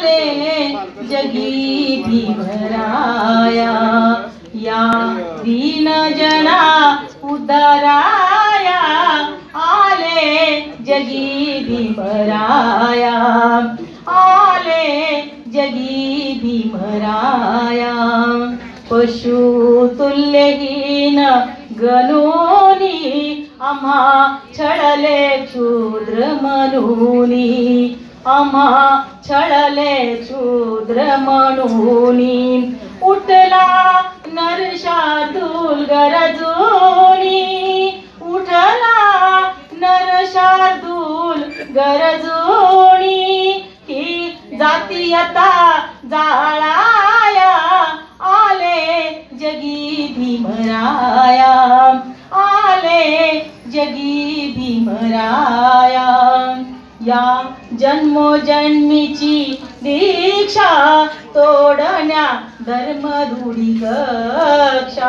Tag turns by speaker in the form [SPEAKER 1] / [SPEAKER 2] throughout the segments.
[SPEAKER 1] आले जगी भीमराया, या दीन जना उद्धाराया आले जगी भीमराया, आले जगी भीमराया. पशु तुल्यहीन गणोनी आम्हा छळले क्षुद्र म्हणूनी, आम्हा छळले क्षुद्र म्हणूनी. उठला नरशार्दूल गरजूनी, उठला नरशार्दूल गरजूनी. ही जातीयता जाळाया आले जगी भीमराया, आले जगी भीमराया. या जन्मोजन्मीची दीक्षा तोडण्या धर्मरूढी कक्षा,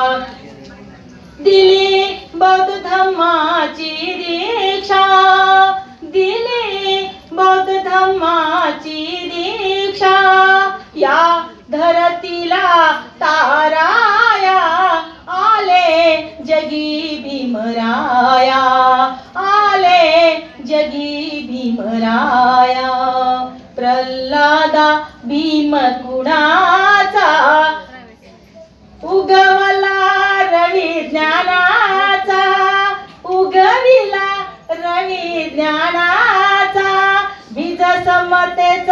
[SPEAKER 1] दिली बौद्ध धम्माची दीक्षा, दिली बौद्ध धम्माची दीक्षा. या धरतीला ताराया आले जगी भीमराया, आले जगी भीमराया. प्रल्हादा भीम कुणाचा उगवला रवी ज्ञानाचा, उगविला रवी ज्ञानाचा. बीज समतेचा